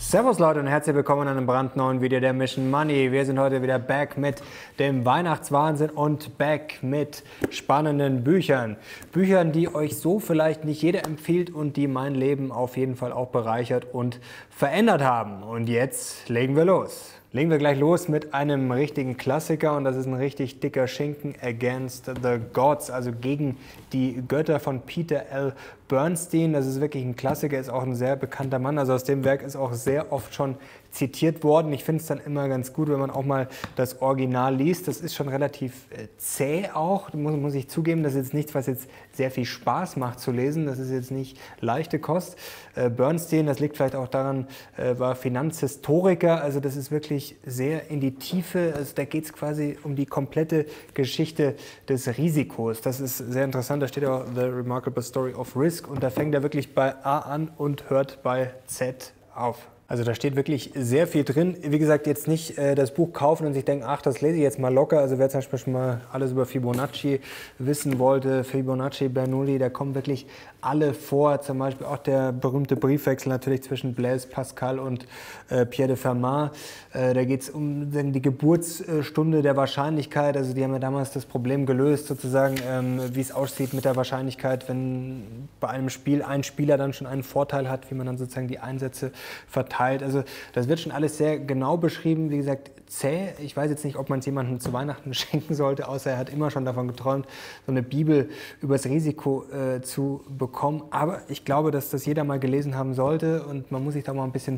Servus Leute und herzlich willkommen in einem brandneuen Video der Mission Money. Wir sind heute wieder back mit dem Weihnachtswahnsinn und back mit spannenden Büchern. Büchern, die euch so vielleicht nicht jeder empfiehlt und die mein Leben auf jeden Fall auch bereichert und verändert haben. Und jetzt legen wir los. Legen wir gleich los mit einem richtigen Klassiker und das ist ein richtig dicker Schinken, Against the Gods, also gegen die Götter von Peter L. Bernstein. Das ist wirklich ein Klassiker, ist auch ein sehr bekannter Mann, also aus dem Werk ist auch sehr oft schon zitiert worden. Ich finde es dann immer ganz gut, wenn man auch mal das Original liest. Das ist schon relativ zäh auch, muss ich zugeben. Das ist jetzt nichts, was jetzt sehr viel Spaß macht zu lesen. Das ist jetzt nicht leichte Kost. Bernstein, das liegt vielleicht auch daran, war Finanzhistoriker. Also das ist wirklich sehr in die Tiefe. Also da geht es quasi um die komplette Geschichte des Risikos. Das ist sehr interessant. Da steht auch The Remarkable Story of Risk und da fängt er wirklich bei A an und hört bei Z auf. Also da steht wirklich sehr viel drin. Wie gesagt, jetzt nicht das Buch kaufen und sich denken, ach, das lese ich jetzt mal locker. Also wer zum Beispiel schon mal alles über Fibonacci wissen wollte, Fibonacci, Bernoulli, da kommen wirklich alle vor. Zum Beispiel auch der berühmte Briefwechsel natürlich zwischen Blaise Pascal und Pierre de Fermat. Da geht es um die Geburtsstunde der Wahrscheinlichkeit. Also die haben ja damals das Problem gelöst, sozusagen, wie es aussieht mit der Wahrscheinlichkeit, wenn bei einem Spiel ein Spieler dann schon einen Vorteil hat, wie man dann sozusagen die Einsätze verteilt. Also das wird schon alles sehr genau beschrieben, wie gesagt, zäh. Ich weiß jetzt nicht, ob man es jemandem zu Weihnachten schenken sollte, außer er hat immer schon davon geträumt, so eine Bibel über das Risiko zu bekommen. Aber ich glaube, dass das jeder mal gelesen haben sollte und man muss sich da mal ein bisschen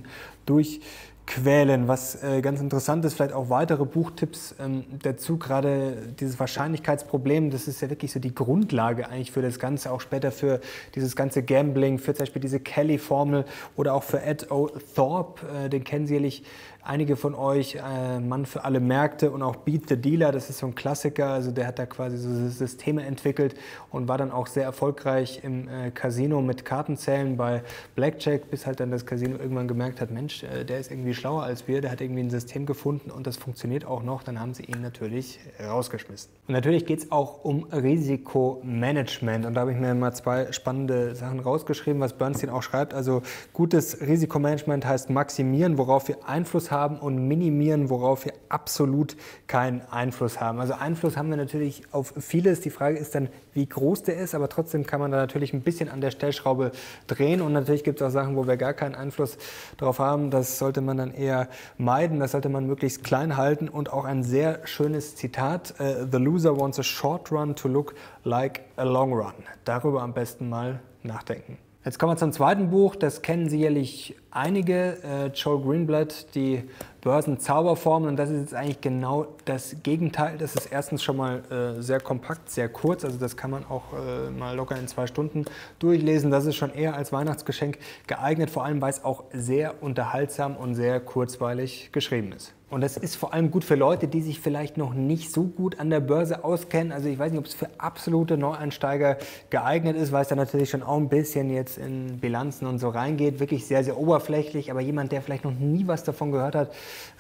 durchquälen. Was ganz interessant ist, vielleicht auch weitere Buchtipps dazu, gerade dieses Wahrscheinlichkeitsproblem, das ist ja wirklich so die Grundlage eigentlich für das Ganze, auch später für dieses ganze Gambling, für zum Beispiel diese Kelly-Formel oder auch für Ed O. Thorpe, den kennen sicherlich einige von euch, Mann für alle Märkte und auch Beat the Dealer, das ist so ein Klassiker, also der hat da quasi so Systeme entwickelt und war dann auch sehr erfolgreich im Casino mit Kartenzählen bei Blackjack, bis halt dann das Casino irgendwann gemerkt hat, Mensch, der ist irgendwie schlauer als wir, der hat irgendwie ein System gefunden und das funktioniert auch noch, dann haben sie ihn natürlich rausgeschmissen. Und natürlich geht es auch um Risikomanagement und da habe ich mir mal zwei spannende Sachen rausgeschrieben, was Bernstein auch schreibt, also gutes Risikomanagement heißt maximieren, worauf wir Einfluss haben und minimieren, worauf wir absolut keinen Einfluss haben. Also Einfluss haben wir natürlich auf vieles. Die Frage ist dann, wie groß der ist, aber trotzdem kann man da natürlich ein bisschen an der Stellschraube drehen und natürlich gibt es auch Sachen, wo wir gar keinen Einfluss darauf haben. Das sollte man dann eher meiden, das sollte man möglichst klein halten und auch ein sehr schönes Zitat, The loser wants a short run to look like a long run. Darüber am besten mal nachdenken. Jetzt kommen wir zum zweiten Buch, das kennen sicherlich einige, Joel Greenblatt, die Börsenzauberformel und das ist jetzt eigentlich genau das Gegenteil. Das ist erstens schon mal sehr kompakt, sehr kurz, also das kann man auch mal locker in 2 Stunden durchlesen. Das ist schon eher als Weihnachtsgeschenk geeignet, vor allem weil es auch sehr unterhaltsam und sehr kurzweilig geschrieben ist. Und das ist vor allem gut für Leute, die sich vielleicht noch nicht so gut an der Börse auskennen. Also ich weiß nicht, ob es für absolute Neueinsteiger geeignet ist, weil es da natürlich schon auch ein bisschen jetzt in Bilanzen und so reingeht. Wirklich sehr, sehr oberflächlich. Aber jemand, der vielleicht noch nie was davon gehört hat,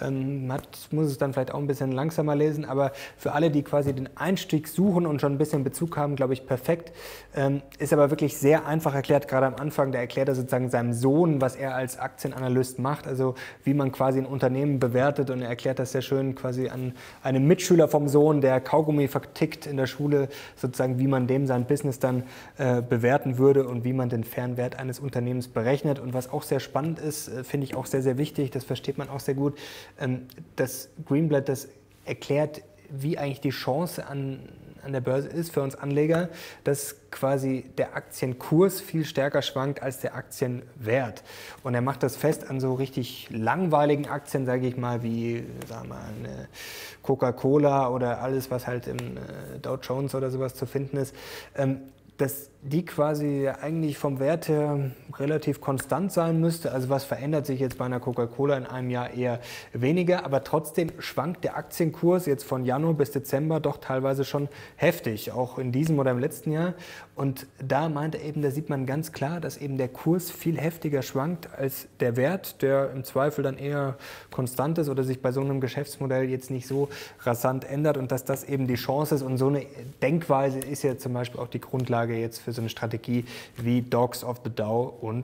muss es dann vielleicht auch ein bisschen langsamer lesen. Aber für alle, die quasi den Einstieg suchen und schon ein bisschen Bezug haben, glaube ich, perfekt. Ist aber wirklich sehr einfach erklärt, gerade am Anfang. Da erklärt er sozusagen seinem Sohn, was er als Aktienanalyst macht. Also wie man quasi ein Unternehmen bewertet. Und er erklärt das sehr schön quasi an einem Mitschüler vom Sohn, der Kaugummi vertickt in der Schule, sozusagen wie man dem sein Business dann bewerten würde und wie man den fairen Wert eines Unternehmens berechnet. Und was auch sehr spannend ist, finde ich auch sehr, sehr wichtig, das versteht man auch sehr gut, dass Greenblatt das erklärt, wie eigentlich die Chance an der Börse ist für uns Anleger, dass quasi der Aktienkurs viel stärker schwankt als der Aktienwert. Und er macht das fest an so richtig langweiligen Aktien, sage ich mal, wie sagen wir, eine Coca-Cola oder alles, was halt im Dow Jones oder sowas zu finden ist, dass die quasi eigentlich vom Wert her relativ konstant sein müsste. Also was verändert sich jetzt bei einer Coca-Cola in einem Jahr eher weniger, aber trotzdem schwankt der Aktienkurs jetzt von Januar bis Dezember doch teilweise schon heftig, auch in diesem oder im letzten Jahr. Und da meint er eben, da sieht man ganz klar, dass eben der Kurs viel heftiger schwankt als der Wert, der im Zweifel dann eher konstant ist oder sich bei so einem Geschäftsmodell jetzt nicht so rasant ändert und dass das eben die Chance ist. Und so eine Denkweise ist ja zum Beispiel auch die Grundlage jetzt für so eine Strategie wie Dogs of the Dow und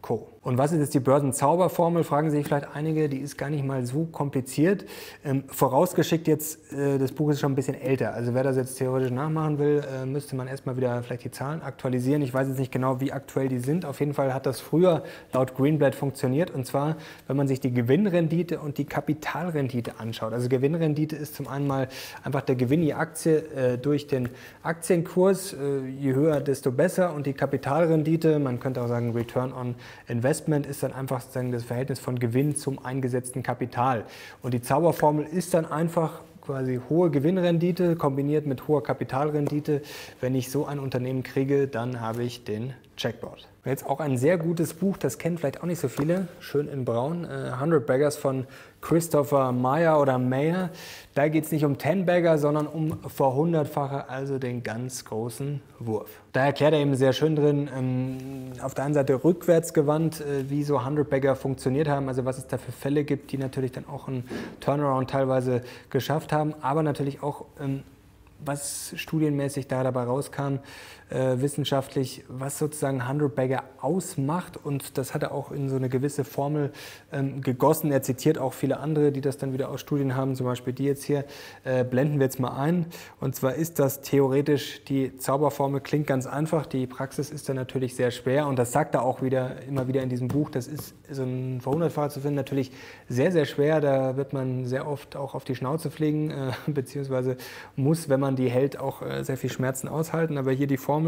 Co. Und was ist jetzt die Börsenzauberformel, fragen sich vielleicht einige, die ist gar nicht mal so kompliziert. Vorausgeschickt jetzt, das Buch ist schon ein bisschen älter, also wer das jetzt theoretisch nachmachen will, müsste man erstmal wieder vielleicht die Zahlen aktualisieren. Ich weiß jetzt nicht genau, wie aktuell die sind. Auf jeden Fall hat das früher laut Greenblatt funktioniert, und zwar, wenn man sich die Gewinnrendite und die Kapitalrendite anschaut. Also Gewinnrendite ist zum einen mal einfach der Gewinn je Aktie durch den Aktienkurs, je höher, desto besser, und die Kapitalrendite, man könnte auch sagen Return on Investment, ist dann einfach sozusagen das Verhältnis von Gewinn zum eingesetzten Kapital. Und die Zauberformel ist dann einfach quasi hohe Gewinnrendite kombiniert mit hoher Kapitalrendite. Wenn ich so ein Unternehmen kriege, dann habe ich den Jackpot. Jetzt auch ein sehr gutes Buch, das kennen vielleicht auch nicht so viele, schön in braun, 100 Baggers von Christopher Meyer oder Mayer. Da geht es nicht um 10 Bagger, sondern um Verhundertfacher, also den ganz großen Wurf. Da erklärt er eben sehr schön drin, auf der einen Seite rückwärts gewandt, wie so 100 Bagger funktioniert haben, also was es da für Fälle gibt, die natürlich dann auch einen Turnaround teilweise geschafft haben, aber natürlich auch was studienmäßig da dabei rauskam, wissenschaftlich, was sozusagen 100 Bagger ausmacht, und das hat er auch in so eine gewisse Formel gegossen. Er zitiert auch viele andere, die das dann wieder aus Studien haben, zum Beispiel die jetzt hier, blenden wir jetzt mal ein. Und zwar ist das theoretisch, die Zauberformel klingt ganz einfach, die Praxis ist dann natürlich sehr schwer, und das sagt er auch immer wieder in diesem Buch, das ist so ein Verhundertfacher zu finden, natürlich sehr, sehr schwer, da wird man sehr oft auch auf die Schnauze fliegen, beziehungsweise muss, wenn man die hält, auch sehr viel Schmerzen aushalten, aber hier die Formel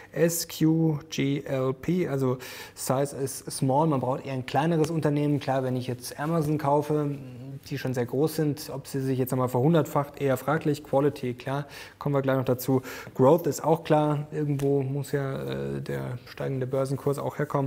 SQGLP, also Size is Small, man braucht eher ein kleineres Unternehmen. Klar, wenn ich jetzt Amazon kaufe, die schon sehr groß sind, ob sie sich jetzt einmal verhundertfacht, eher fraglich. Quality, klar, kommen wir gleich noch dazu. Growth ist auch klar, irgendwo muss ja der steigende Börsenkurs auch herkommen.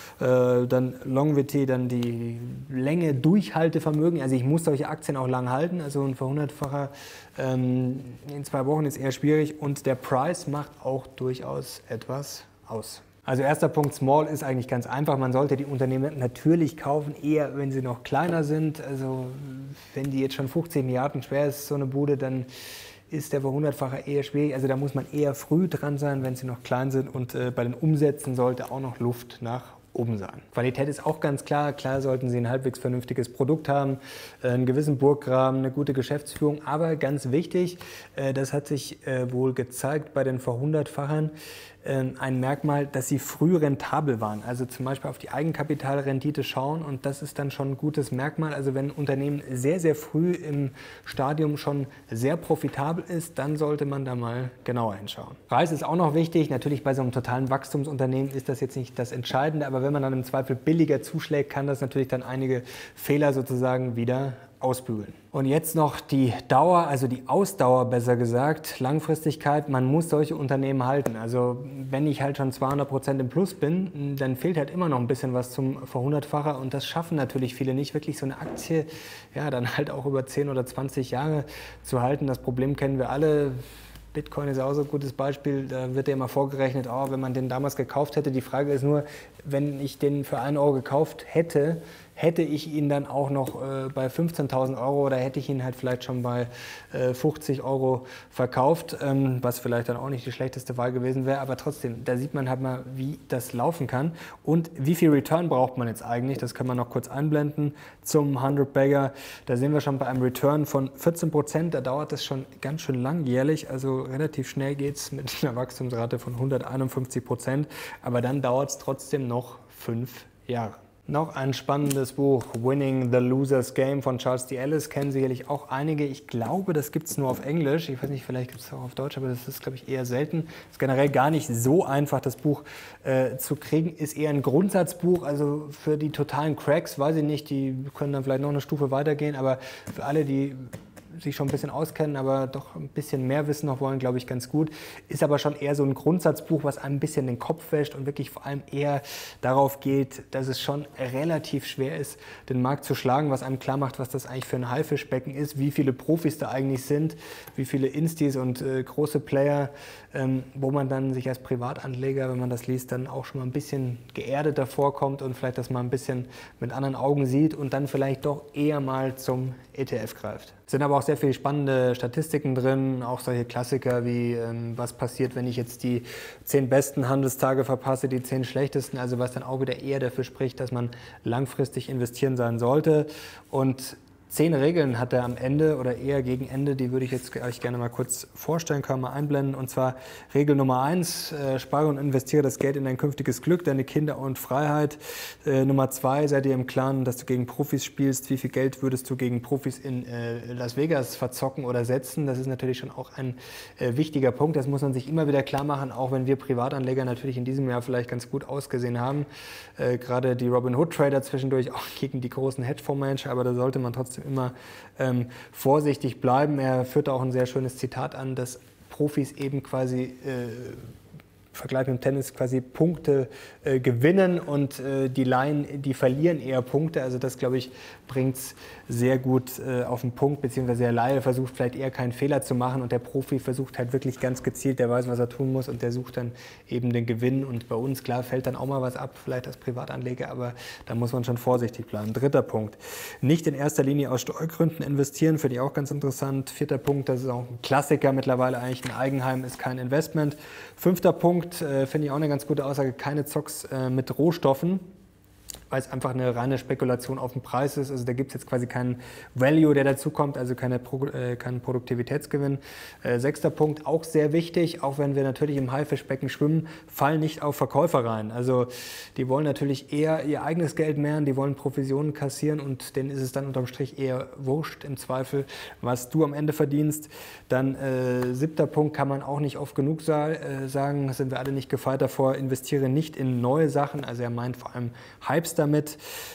Dann Longevity, dann die Länge, Durchhaltevermögen. Also ich muss solche Aktien auch lang halten. Also ein Verhundertfacher in 2 Wochen ist eher schwierig. Und der Price macht auch durchaus etwas aus. Also erster Punkt, Small ist eigentlich ganz einfach. Man sollte die Unternehmen natürlich kaufen, eher wenn sie noch kleiner sind. Also wenn die jetzt schon 15 Milliarden schwer ist, so eine Bude, dann ist der Verhundertfacher eher schwierig. Also da muss man eher früh dran sein, wenn sie noch klein sind. Und bei den Umsätzen sollte auch noch Luft nach oben sein. Qualität ist auch ganz klar. Klar sollten Sie ein halbwegs vernünftiges Produkt haben, einen gewissen Burggraben, eine gute Geschäftsführung. Aber ganz wichtig, das hat sich wohl gezeigt bei den Verhundertfachern, ein Merkmal, dass sie früh rentabel waren. Also zum Beispiel auf die Eigenkapitalrendite schauen, und das ist dann schon ein gutes Merkmal. Also wenn ein Unternehmen sehr, sehr früh im Stadium schon sehr profitabel ist, dann sollte man da mal genauer hinschauen. Preis ist auch noch wichtig. Natürlich bei so einem totalen Wachstumsunternehmen ist das jetzt nicht das Entscheidende, aber wenn man dann im Zweifel billiger zuschlägt, kann das natürlich dann einige Fehler sozusagen wieder ausbügeln. Und jetzt noch die Dauer, also die Ausdauer besser gesagt, Langfristigkeit. Man muss solche Unternehmen halten. Also wenn ich halt schon 200% im Plus bin, dann fehlt halt immer noch ein bisschen was zum Verhundertfacher, und das schaffen natürlich viele nicht, wirklich so eine Aktie ja dann halt auch über 10 oder 20 Jahre zu halten. Das Problem kennen wir alle. Bitcoin ist auch so ein gutes Beispiel, da wird ja immer vorgerechnet, oh, wenn man den damals gekauft hätte. Die Frage ist nur, wenn ich den für 1 Euro gekauft hätte, hätte ich ihn dann auch noch bei 15.000 Euro, oder hätte ich ihn halt vielleicht schon bei 50 Euro verkauft, was vielleicht dann auch nicht die schlechteste Wahl gewesen wäre, aber trotzdem, da sieht man halt mal, wie das laufen kann und wie viel Return braucht man jetzt eigentlich, das können wir noch kurz einblenden zum 100 Bagger, da sehen wir schon bei einem Return von 14%, da dauert das schon ganz schön langjährlich, also relativ schnell geht es mit einer Wachstumsrate von 151%, aber dann dauert es trotzdem noch 5 Jahre. Noch ein spannendes Buch, Winning the Loser's Game von Charles D. Ellis, kennen sicherlich auch einige. Ich glaube, das gibt es nur auf Englisch. Ich weiß nicht, vielleicht gibt es auch auf Deutsch, aber das ist, glaube ich, eher selten. Ist generell gar nicht so einfach, das Buch zu kriegen. Ist eher ein Grundsatzbuch, also für die totalen Cracks, weiß ich nicht, die können dann vielleicht noch eine Stufe weitergehen, aber für alle, die sich schon ein bisschen auskennen, aber doch ein bisschen mehr wissen noch wollen, glaube ich, ganz gut. Ist aber schon eher so ein Grundsatzbuch, was einem ein bisschen den Kopf wäscht und wirklich vor allem eher darauf geht, dass es schon relativ schwer ist, den Markt zu schlagen, was einem klar macht, was das eigentlich für ein Haifischbecken ist, wie viele Profis da eigentlich sind, wie viele Instis und große Player, wo man dann sich als Privatanleger, wenn man das liest, dann auch schon mal ein bisschen geerdeter vorkommt und vielleicht das mal ein bisschen mit anderen Augen sieht und dann vielleicht doch eher mal zum ETF greift. Sind aber auch sehr viele spannende Statistiken drin, auch solche Klassiker wie was passiert, wenn ich jetzt die 10 besten Handelstage verpasse, die 10 schlechtesten, also was dann auch wieder eher dafür spricht, dass man langfristig investieren sein sollte. Und 10 Regeln hat er am Ende oder eher gegen Ende, die würde ich jetzt euch gerne mal kurz vorstellen, kann man mal einblenden. Und zwar Regel Nummer 1, spare und investiere das Geld in dein künftiges Glück, deine Kinder und Freiheit. Nummer 2, sei dir im Klaren, dass du gegen Profis spielst. Wie viel Geld würdest du gegen Profis in Las Vegas verzocken oder setzen? Das ist natürlich schon auch ein wichtiger Punkt. Das muss man sich immer wieder klar machen, auch wenn wir Privatanleger natürlich in diesem Jahr vielleicht ganz gut ausgesehen haben. Gerade die Robinhood-Trader zwischendurch auch gegen die großen Hedgefondsmanager, aber da sollte man trotzdem immer vorsichtig bleiben. Er führte auch ein sehr schönes Zitat an, dass Profis eben quasi Vergleich mit dem Tennis quasi Punkte gewinnen und die Laien, die verlieren eher Punkte. Also das, glaube ich, bringt es sehr gut auf den Punkt, beziehungsweise der Laie versucht vielleicht eher keinen Fehler zu machen und der Profi versucht halt wirklich ganz gezielt, der weiß, was er tun muss und der sucht dann eben den Gewinn. Und bei uns, klar, fällt dann auch mal was ab, vielleicht als Privatanleger, aber da muss man schon vorsichtig bleiben. 3. Punkt, nicht in erster Linie aus Steuergründen investieren, finde ich auch ganz interessant. 4. Punkt, das ist auch ein Klassiker mittlerweile eigentlich, ein Eigenheim ist kein Investment. 5. Punkt, finde ich auch eine ganz gute Aussage, keine Zocks mit Rohstoffen, weil es einfach eine reine Spekulation auf den Preis ist. Also da gibt es jetzt quasi keinen Value, der dazu kommt, also keinen Produktivitätsgewinn. 6. Punkt, auch sehr wichtig, auch wenn wir natürlich im Haifischbecken schwimmen, fallen nicht auf Verkäufer rein. Also die wollen natürlich eher ihr eigenes Geld mehren, die wollen Provisionen kassieren und denen ist es dann unterm Strich eher wurscht im Zweifel, was du am Ende verdienst. Dann 7. Punkt, kann man auch nicht oft genug sagen, sind wir alle nicht gefeit davor, investiere nicht in neue Sachen, also er meint vor allem Hypes damit.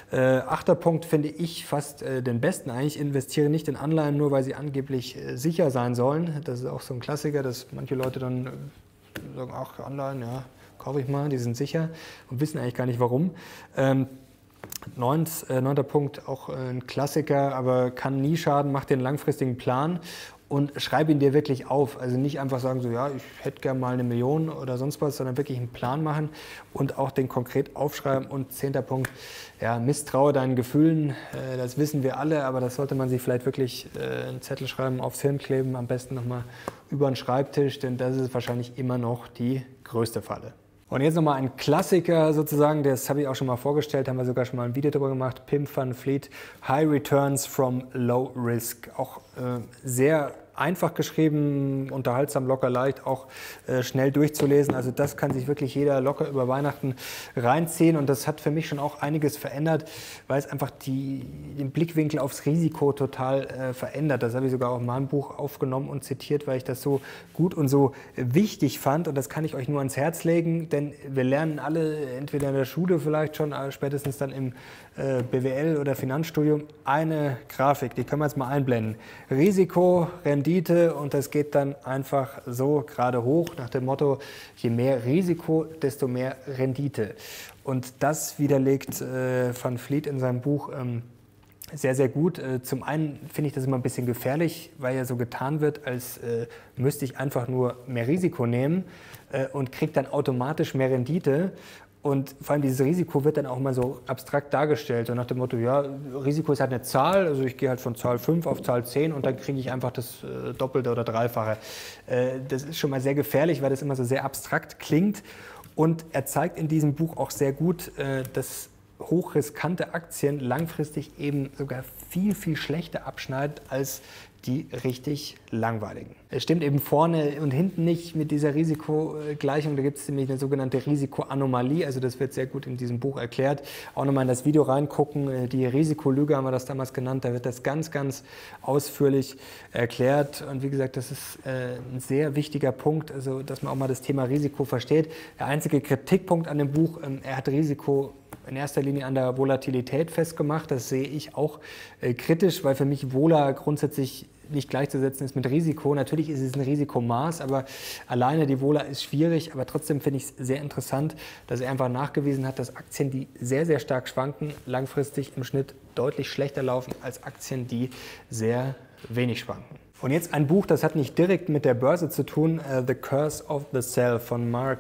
8. Punkt finde ich fast den besten eigentlich, investiere nicht in Anleihen, nur weil sie angeblich sicher sein sollen. Das ist auch so ein Klassiker, dass manche Leute dann sagen, ach Anleihen, ja, kaufe ich mal, die sind sicher und wissen eigentlich gar nicht warum. 9. Punkt, auch ein Klassiker, aber kann nie schaden, mach den langfristigen Plan und schreib ihn dir wirklich auf. Also nicht einfach sagen, so ja, ich hätte gerne mal 1 Million oder sonst was, sondern wirklich einen Plan machen und auch den konkret aufschreiben. Und 10. Punkt, ja, misstraue deinen Gefühlen. Das wissen wir alle, aber das sollte man sich vielleicht wirklich einen Zettel schreiben, aufs Hirn kleben, am besten nochmal über den Schreibtisch, denn das ist wahrscheinlich immer noch die größte Falle. Und jetzt nochmal ein Klassiker sozusagen, das habe ich auch schon mal vorgestellt, haben wir sogar schon mal ein Video darüber gemacht, Pim van Vliet, High Returns from Low Risk. Auch sehr einfach geschrieben, unterhaltsam, locker, leicht, auch schnell durchzulesen. Also das kann sich wirklich jeder locker über Weihnachten reinziehen und das hat für mich schon auch einiges verändert, weil es einfach den Blickwinkel aufs Risiko total verändert. Das habe ich sogar auch in meinem Buch aufgenommen und zitiert, weil ich das so gut und so wichtig fand und das kann ich euch nur ans Herz legen, denn wir lernen alle entweder in der Schule vielleicht schon, spätestens dann im BWL oder Finanzstudium, eine Grafik, die können wir jetzt mal einblenden. Risiko, Rendite und das geht dann einfach so gerade hoch nach dem Motto, je mehr Risiko, desto mehr Rendite. Und das widerlegt Van Vliet in seinem Buch sehr, sehr gut. Zum einen finde ich das immer ein bisschen gefährlich, weil ja so getan wird, als müsste ich einfach nur mehr Risiko nehmen und kriege dann automatisch mehr Rendite. Und vor allem dieses Risiko wird dann auch mal so abstrakt dargestellt. Und nach dem Motto, ja, Risiko ist halt eine Zahl, also ich gehe halt von Zahl 5 auf Zahl 10 und dann kriege ich einfach das Doppelte oder Dreifache. Das ist schon mal sehr gefährlich, weil das immer so sehr abstrakt klingt. Und er zeigt in diesem Buch auch sehr gut, dass hochriskante Aktien langfristig eben sogar viel, viel schlechter abschneiden als die richtig langweiligen. Es stimmt eben vorne und hinten nicht mit dieser Risikogleichung. Da gibt es nämlich eine sogenannte Risikoanomalie. Also das wird sehr gut in diesem Buch erklärt. Auch nochmal in das Video reingucken. Die Risikolüge haben wir das damals genannt. Da wird das ganz, ganz ausführlich erklärt. Und wie gesagt, das ist ein sehr wichtiger Punkt, also dass man auch mal das Thema Risiko versteht. Der einzige Kritikpunkt an dem Buch, er hat Risiko in erster Linie an der Volatilität festgemacht. Das sehe ich auch kritisch, weil für mich Vola grundsätzlich nicht gleichzusetzen ist mit Risiko. Natürlich ist es ein Risikomaß, aber alleine die Vola ist schwierig. Aber trotzdem finde ich es sehr interessant, dass er einfach nachgewiesen hat, dass Aktien, die sehr, sehr stark schwanken, langfristig im Schnitt deutlich schlechter laufen als Aktien, die sehr wenig schwanken. Und jetzt ein Buch, das hat nicht direkt mit der Börse zu tun, The Curse of the Cell von Mark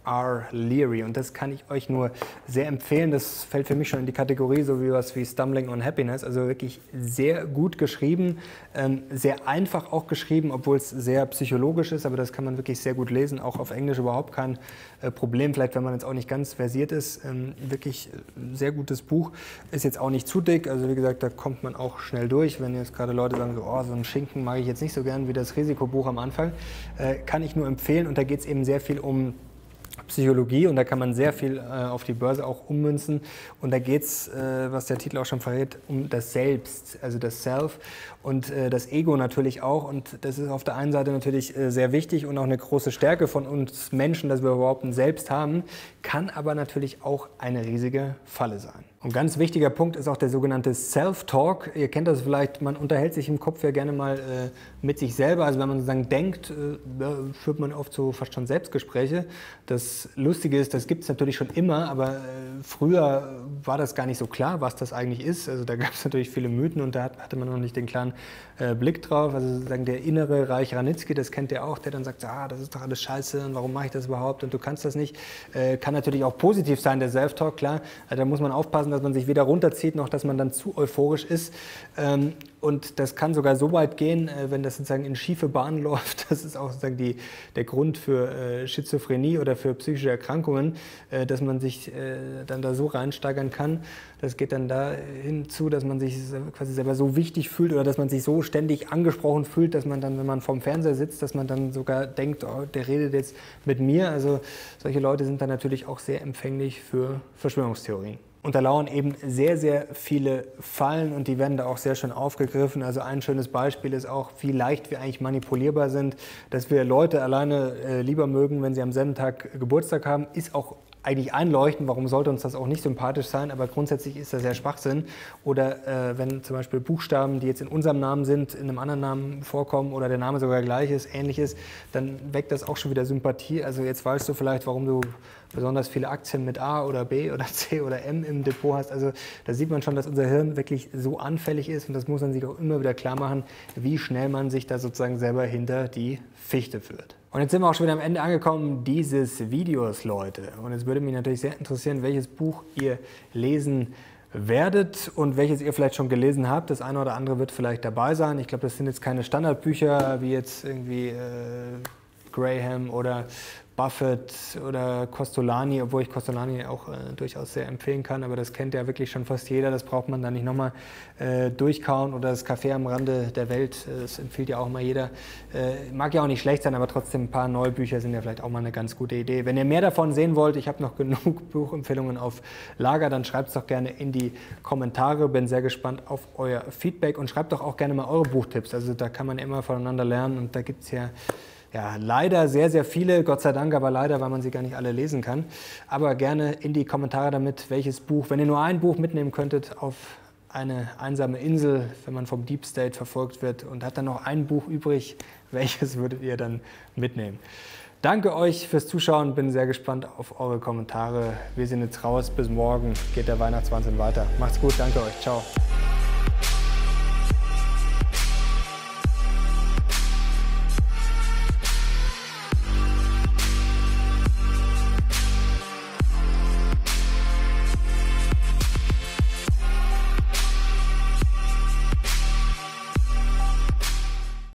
R. Leary. Und das kann ich euch nur sehr empfehlen. Das fällt für mich schon in die Kategorie so wie was wie Stumbling on Happiness. Also wirklich sehr gut geschrieben, sehr einfach auch geschrieben, obwohl es sehr psychologisch ist. Aber das kann man wirklich sehr gut lesen, auch auf Englisch überhaupt kein Problem. Vielleicht, wenn man jetzt auch nicht ganz versiert ist. Wirklich sehr gutes Buch. Ist jetzt auch nicht zu dick. Also wie gesagt, da kommt man auch schnell durch. Wenn jetzt gerade Leute sagen, so, oh, so einen Schinken mag ich jetzt nicht so gern wie das Risikobuch am Anfang, kann ich nur empfehlen. Und da geht es eben sehr viel um Psychologie und da kann man sehr viel auf die Börse auch ummünzen. Und da geht es, was der Titel auch schon verrät, um das Selbst, also das Self und das Ego natürlich auch. Und das ist auf der einen Seite natürlich sehr wichtig und auch eine große Stärke von uns Menschen, dass wir überhaupt ein Selbst haben, kann aber natürlich auch eine riesige Falle sein. Und ganz wichtiger Punkt ist auch der sogenannte Self-Talk. Ihr kennt das vielleicht, man unterhält sich im Kopf ja gerne mal mit sich selber. Also wenn man sozusagen denkt, führt man oft so fast schon Selbstgespräche. Das Lustige ist, das gibt es natürlich schon immer, aber früher war das gar nicht so klar, was das eigentlich ist. Also da gab es natürlich viele Mythen und da hatte man noch nicht den klaren Blick drauf. Also sozusagen der innere Reich Ranitzky, das kennt ihr auch, der dann sagt, das ist doch alles scheiße und warum mache ich das überhaupt und du kannst das nicht. Kann natürlich auch positiv sein, der Self-Talk, klar. Also da muss man aufpassen, dass man sich weder runterzieht, noch dass man dann zu euphorisch ist. Und das kann sogar so weit gehen, wenn das sozusagen in schiefe Bahnen läuft. Das ist auch sozusagen der Grund für Schizophrenie oder für psychische Erkrankungen, dass man sich dann da so reinsteigern kann. Das geht dann da hinzu, dass man sich quasi selber so wichtig fühlt oder dass man sich so ständig angesprochen fühlt, dass man dann, wenn man vorm Fernseher sitzt, dass man dann sogar denkt, oh, der redet jetzt mit mir. Also solche Leute sind dann natürlich auch sehr empfänglich für Verschwörungstheorien. Und da lauern eben sehr, sehr viele Fallen und die werden da auch sehr schön aufgegriffen. Also ein schönes Beispiel ist auch, wie leicht wir eigentlich manipulierbar sind. Dass wir Leute alleine lieber mögen, wenn sie am selben Tag Geburtstag haben, ist auch eigentlich einleuchtend. Warum sollte uns das auch nicht sympathisch sein? Aber grundsätzlich ist das ja Schwachsinn. Oder wenn zum Beispiel Buchstaben, die jetzt in unserem Namen sind, in einem anderen Namen vorkommen oder der Name sogar gleich ist, ähnlich ist, dann weckt das auch schon wieder Sympathie. Also jetzt weißt du vielleicht, warum du besonders viele Aktien mit A oder B oder C oder M im Depot hast. Also da sieht man schon, dass unser Hirn wirklich so anfällig ist und das muss man sich auch immer wieder klar machen, wie schnell man sich da sozusagen selber hinter die Fichte führt. Und jetzt sind wir auch schon wieder am Ende angekommen dieses Videos, Leute. Und jetzt würde mich natürlich sehr interessieren, welches Buch ihr lesen werdet und welches ihr vielleicht schon gelesen habt. Das eine oder andere wird vielleicht dabei sein. Ich glaube, das sind jetzt keine Standardbücher wie jetzt irgendwie Graham oder Buffett oder Kostolany, obwohl ich Kostolany auch durchaus sehr empfehlen kann, aber das kennt ja wirklich schon fast jeder, das braucht man da nicht nochmal durchkauen. Oder das Café am Rande der Welt, das empfiehlt ja auch mal jeder. Mag ja auch nicht schlecht sein, aber trotzdem ein paar neue Bücher sind ja vielleicht auch mal eine ganz gute Idee. Wenn ihr mehr davon sehen wollt, ich habe noch genug Buchempfehlungen auf Lager, dann schreibt es doch gerne in die Kommentare, bin sehr gespannt auf euer Feedback und schreibt doch auch gerne mal eure Buchtipps, also da kann man immer voneinander lernen und da gibt es ja leider sehr, sehr viele, Gott sei Dank, aber leider, weil man sie gar nicht alle lesen kann. Aber gerne in die Kommentare damit, welches Buch, wenn ihr nur ein Buch mitnehmen könntet auf eine einsame Insel, wenn man vom Deep State verfolgt wird und hat dann noch ein Buch übrig, welches würdet ihr dann mitnehmen? Danke euch fürs Zuschauen, bin sehr gespannt auf eure Kommentare. Wir sind jetzt raus, bis morgen geht der Weihnachtswahnsinn weiter. Macht's gut, danke euch, ciao.